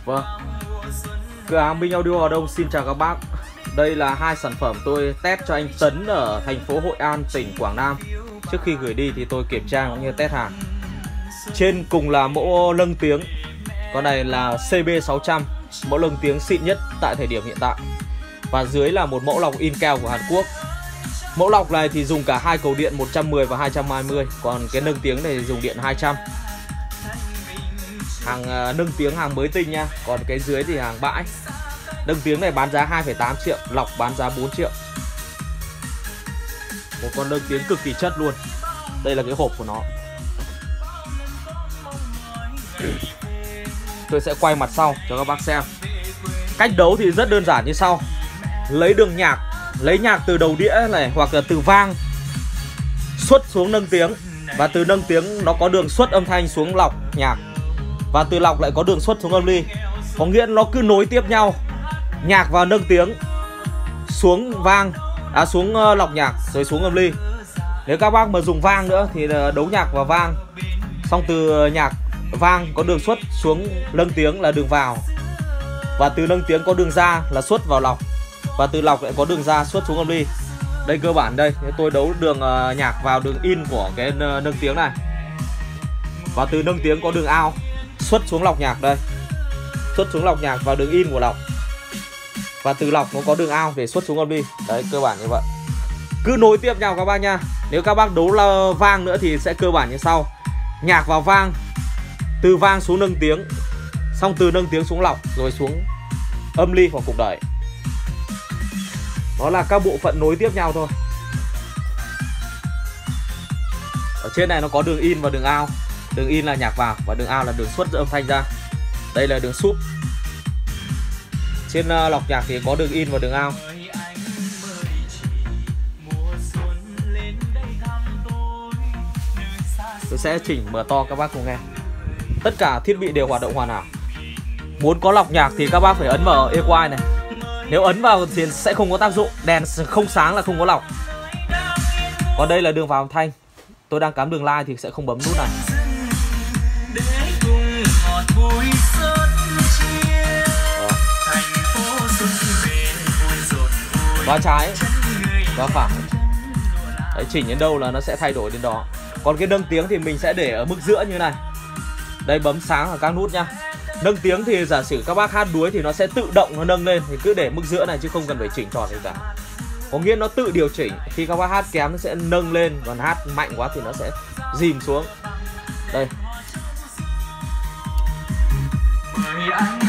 Vâng, cửa hàng Minh Audio ở đâu xin chào các bác. Đây là hai sản phẩm tôi test cho anh Tấn ở thành phố Hội An, tỉnh Quảng Nam. Trước khi gửi đi thì tôi kiểm tra cũng như test hàng. Trên cùng là mẫu lâng tiếng, con này là CB600, mẫu lâng tiếng xịn nhất tại thời điểm hiện tại. Và dưới là một mẫu lọc in keo của Hàn Quốc. Mẫu lọc này thì dùng cả hai cầu điện 110 và 220, còn cái nâng tiếng này dùng điện 200. Hàng nâng tiếng hàng mới tinh nha, còn cái dưới thì hàng bãi. Nâng tiếng này bán giá 2,8 triệu, lọc bán giá 4 triệu. Một con nâng tiếng cực kỳ chất luôn. Đây là cái hộp của nó. Tôi sẽ quay mặt sau cho các bác xem. Cách đấu thì rất đơn giản như sau. Lấy đường nhạc, lấy nhạc từ đầu đĩa này hoặc là từ vang xuất xuống nâng tiếng. Và từ nâng tiếng nó có đường xuất âm thanh xuống lọc nhạc. Và từ lọc lại có đường xuất xuống âm ly. Có nghĩa nó cứ nối tiếp nhau. Nhạc vào nâng tiếng, xuống vang, xuống lọc nhạc rồi xuống âm ly. Nếu các bác mà dùng vang nữa thì đấu nhạc vào vang. Xong từ nhạc vang có đường xuất xuống nâng tiếng là đường vào. Và từ nâng tiếng có đường ra là xuất vào lọc. Và từ lọc lại có đường ra xuất xuống âm ly. Đây cơ bản đây, tôi đấu đường nhạc vào đường in của cái nâng tiếng này. Và từ nâng tiếng có đường out xuất xuống lọc nhạc đây. Xuất xuống lọc nhạc vào đường in của lọc. Và từ lọc nó có đường out để xuất xuống âm ly. Đấy, cơ bản như vậy. Cứ nối tiếp nhau các bác nha. Nếu các bác đấu là vang nữa thì sẽ cơ bản như sau. Nhạc vào vang, từ vang xuống nâng tiếng, xong từ nâng tiếng xuống lọc, rồi xuống âm ly hoặc cục đẩy. Đó là các bộ phận nối tiếp nhau thôi. Ở trên này nó có đường in và đường out. Đường in là nhạc vào và đường out là đường xuất âm thanh ra. Đây là đường súp. Trên lọc nhạc thì có đường in và đường out. Tôi sẽ chỉnh mở to các bác cùng nghe. Tất cả thiết bị đều hoạt động hoàn hảo. Muốn có lọc nhạc thì các bác phải ấn vào equalize này. Nếu ấn vào thì sẽ không có tác dụng. Đèn không sáng là không có lọc. Còn đây là đường vào âm thanh. Tôi đang cắm đường line thì sẽ không bấm nút này. Va trái, va phải. Đấy, chỉnh đến đâu là nó sẽ thay đổi đến đó. Còn cái nâng tiếng thì mình sẽ để ở mức giữa như này. Đây, bấm sáng ở các nút nhá. Nâng tiếng thì giả sử các bác hát đuối thì nó sẽ tự động nó nâng lên. Thì cứ để mức giữa này chứ không cần phải chỉnh tròn gì cả. Có nghĩa nó tự điều chỉnh. Khi các bác hát kém nó sẽ nâng lên. Còn hát mạnh quá thì nó sẽ dìm xuống. Đây.